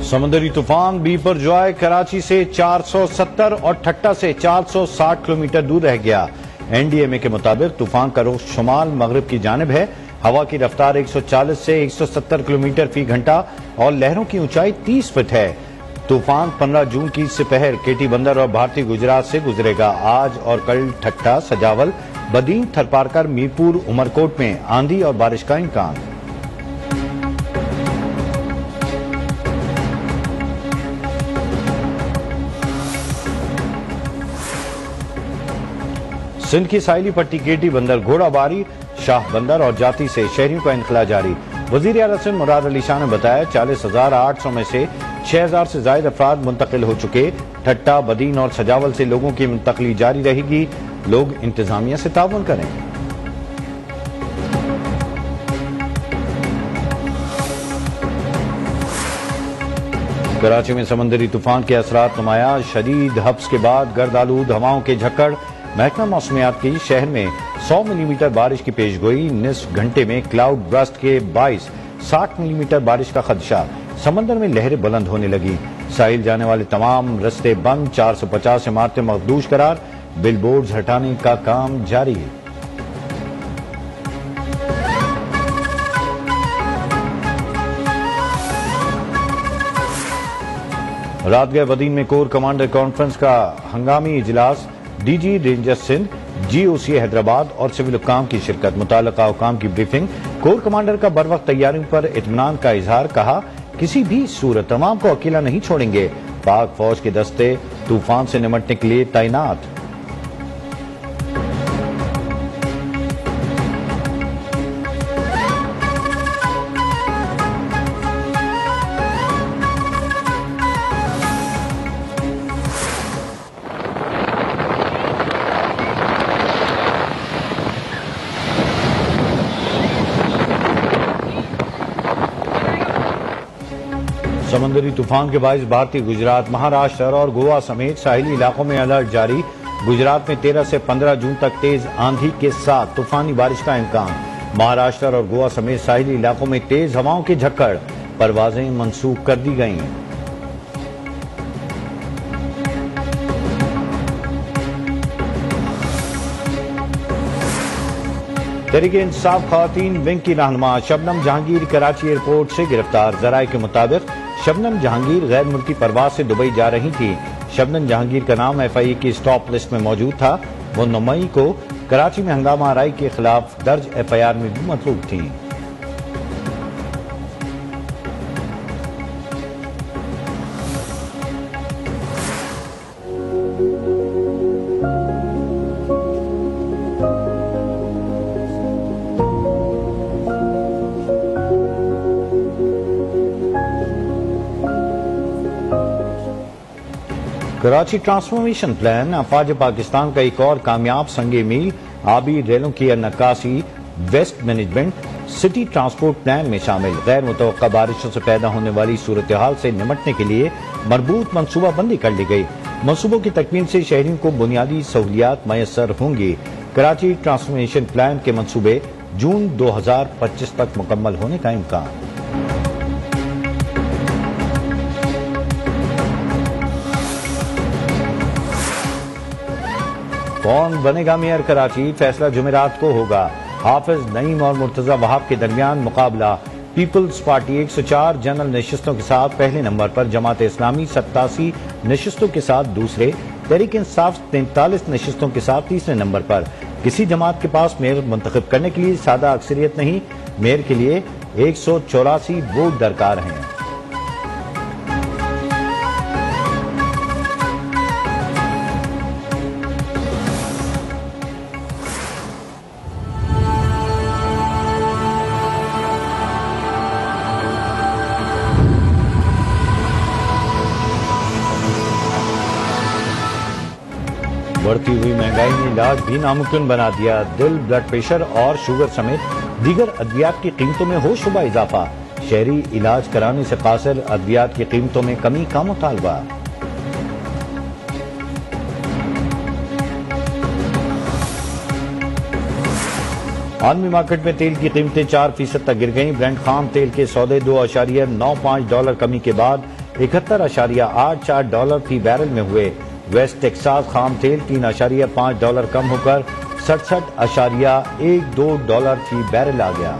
समुद्री तूफान beeper Joy Karachi से 470 और ठट्टा से 460 किलोमीटर दूर रह गया। एनडीएमए के मुताबिक तूफान का रुख शुमाल मगरिब की जानिब है। हवा की रफ्तार 140 से 170 किलोमीटर फी घंटा और लहरों की ऊंचाई 30 फुट है। तूफान 15 जून की दोपहर केटी बंदर और भारतीय गुजरात से गुजरेगा। आज और कल ठट्टा, सजावल, बदीन, थरपारकर, मीरपुर, उमरकोट में आंधी और बारिश का इम्कान। सिंध की साहिली पट्टी केटी बंदर, घोड़ाबारी, शाह बंदर और जाती से शहरियों का इनखला जारी। वजीर आला सिंध मुराद अली शाह ने बताया 40,800 में से 6,000 से ज्यादा अफराद मुंतकिल हो चुके। ठट्टा, बदीन और सजावल से लोगों की मुंतकली जारी रहेगी। लोग इंतजामिया से ताउन करें। कराची में समंदरी तूफान के असरात नुमाया। शदीद हब्स के बाद गर्द आलूद हवाओं के झक्कड़। महकमा मौसमियात की शहर में 100 मिलीमीटर बारिश की पेशगोई। निस्फ घंटे में क्लाउड बर्स्ट के बाइस 60 मिलीमीटर बारिश का खदशा। समंदर में लहरें बुलंद होने लगी। साहिल जाने वाले तमाम रस्ते बंद। 450 इमारतें मखदूश करार। बिलबोर्ड्स हटाने का काम जारी है। रात गए बदीन में कोर कमांडर कॉन्फ्रेंस का हंगामी इजलास। DG ranger Sindh, GOC Hyderabad और सिविल हुक्काम की शिरकत। मुताल्लिका हुक्काम की ब्रीफिंग। कोर कमांडर का बर वक्त तैयारियों पर इत्मीनान का इजहार। कहा किसी भी सूरत तमाम को अकेला नहीं छोड़ेंगे। पाक फौज के दस्ते तूफान से निमटने के लिए तैनात। समंदरी तूफान के बायस भारतीय गुजरात, महाराष्ट्र और गोवा समेत साहिली इलाकों में अलर्ट जारी। गुजरात में 13 से 15 जून तक तेज आंधी के साथ तूफानी बारिश का इम्कान। महाराष्ट्र और गोवा समेत साहिली इलाकों में तेज हवाओं के झक्कड़। परवाजें मंसूख कर दी गई। तहरीके इंसाफ खवातीन विंग की रहनुमा शबनम जहांगीर कराची एयरपोर्ट से गिरफ्तार। जराये के मुताबिक शबनम जहांगीर गैर मुल्की परवाज से दुबई जा रही थी। शबनम जहांगीर का नाम एफआईए की स्टॉप लिस्ट में मौजूद था। वो 9 मई को कराची में हंगामा आराई के खिलाफ दर्ज एफआईआर में भी मतलूब थी। कराची ट्रांसफॉर्मेशन प्लान अफवाज पाकिस्तान का एक और कामयाब संगे मील। आबी रेलों की नक्काशी, waste management, city transport plan में शामिल। गैर मुतवक्का बारिशों से पैदा होने वाली सूरत हाल से निमटने के लिए मरबूत मनसूबाबंदी कर ली गई। मनसूबों की तकमील से शहरियों को बुनियादी सहूलियात मयसर होंगी। कराची ट्रांसफॉर्मेशन प्लान के मनसूबे जून 2025 तक मुकम्मल होने का इम्कान। कौन बनेगा मेयर कराची, फैसला जुमेरात को होगा। हाफिज नईम और मुर्तजा वहाब के दरमियान मुकाबला। पीपल्स पार्टी 104 जनरल नशिस्तों के साथ पहले नंबर पर। जमात इस्लामी 87 नशिस्तों के साथ दूसरे। तहरीक इंसाफ 43 नशिस्तों के साथ तीसरे नंबर पर। किसी जमात के पास मेयर मुंतखब करने के लिए सादा अक्सरियत नहीं। मेयर के लिए 184 वोट दरकार हैं। बढ़ती हुई महंगाई ने इलाज भी नामुमकिन बना दिया। दिल, ब्लड प्रेशर और शुगर समेत दीगर अद्वियात की कीमतों में हो शुबा इजाफा। शहरी इलाज कराने से कासिर, अद्वियात की कीमतों में कमी का मुतालबा। आलमी मार्केट में तेल की कीमतें 4% तक गिर गईं। ब्रेंट खाम तेल के सौदे $2.95 कमी के बाद $71.84 फी बैरल में हुए। वेस्ट टेक्सास खाम तेल $3.5 कम होकर $67.12 फी बैरल आ गया।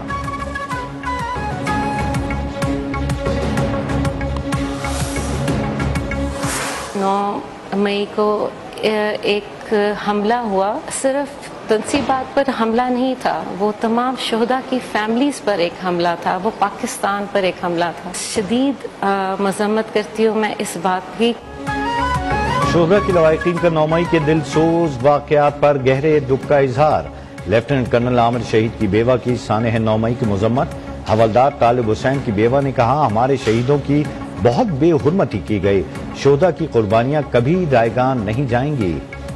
9 मई को एक हमला हुआ। सिर्फ तनसीबात पर हमला नहीं था, वो तमाम शोहदा की फैमिलीज पर एक हमला था, वो पाकिस्तान पर एक हमला था। शदीद मजम्मत करती हूँ मैं इस बात की। शोहदा की लवाहिकीन का 9 मई के दिल सोज वाकयात पर गहरे दुख का इजहार। लेफ्टिनेंट कर्नल आमिर शहीद की बेवा की सानेह 9 मई की मजम्मत। हवलदार तालिब हुसैन की बेवा ने कहा, हमारे शहीदों की बहुत बेहुरमती की गई, शोहदा की कुर्बानियां कभी रायगान नहीं जाएंगी।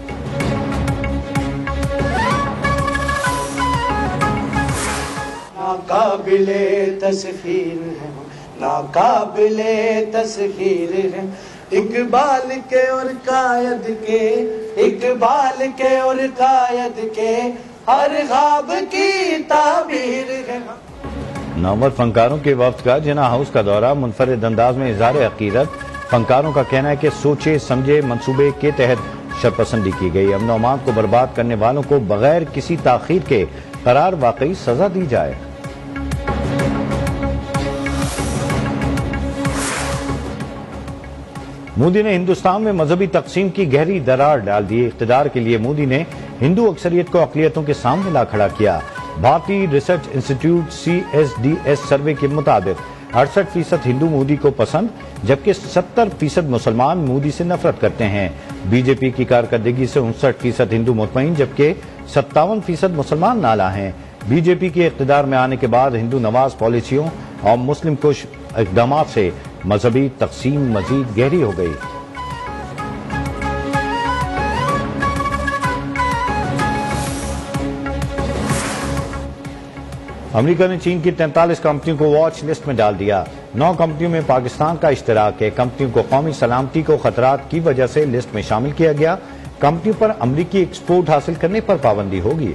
नाकाबिले तस्खीर है, नाकाबिले तस्खीर है, इकबाल के और कायद के, इकबाल के और कायद के हर ख्वाब की ताबीर है। नामवर फनकारों के वफ्द का जिना हाउस का दौरा। मुनफरिद अंदाज में इज़हार अकीदत। फनकारों का कहना है कि सोचे समझे मंसूबे के तहत शरपसंदी की गई। अमन और अमान को बर्बाद करने वालों को बगैर किसी ताखीर के करार वाकई सजा दी जाए। मोदी ने हिंदुस्तान में मजहबी तकसीम की गहरी दरार डाल दी। इख्तिदार के लिए मोदी ने हिंदू अक्सरियत को अक़लियतों के सामने ला खड़ा किया। भारतीय रिसर्च इंस्टीट्यूट CSDS सर्वे के मुताबिक 68% हिंदू मोदी को पसंद, जबकि 70% मुसलमान मोदी से नफरत करते हैं। बीजेपी की कारकर्दगी से 59% हिंदू मुतमईन, जबकि 57% मुसलमान नाला हैं। बीजेपी के इख्तिदार में आने के बाद हिंदू नवाज पॉलिसियों और मुस्लिम कुश इकदाम से मजहबी तकसीम मजीद गहरी हो गई। अमेरिका ने चीन की 43 कंपनियों को वॉच लिस्ट में डाल दिया। 9 कंपनियों में पाकिस्तान का इश्तराक है। कंपनियों को कौमी सलामती को खतरात की वजह से लिस्ट में शामिल किया गया। कंपनियों पर अमरीकी एक्सपोर्ट हासिल करने पर पाबंदी होगी।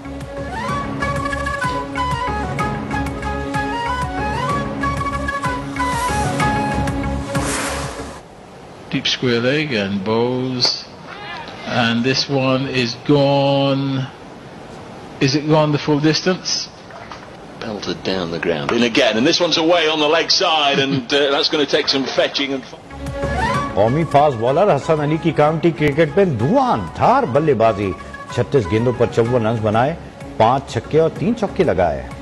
Deep square leg and bows, and this one is gone. Is it gone the full distance? Belted down the ground in again, and this one's away on the leg side, and that's going to take some fetching and कौमी fast bowler Hasan Ali की county cricket में धुआंधार बल्लेबाजी। 36 गेंदों पर 54 run बनाए, 5 छक्के और 3 चौके लगाए।